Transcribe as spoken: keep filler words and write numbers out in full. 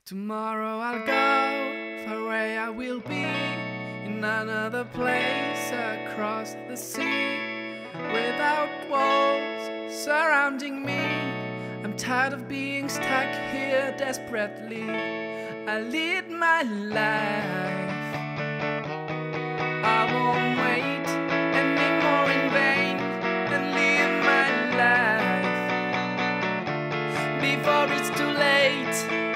Tomorrow I'll go, far away I will be, in another place across the sea, without walls surrounding me. I'm tired of being stuck here desperately. I lead my life, I won't wait anymore in vain, and live my life before it's too late.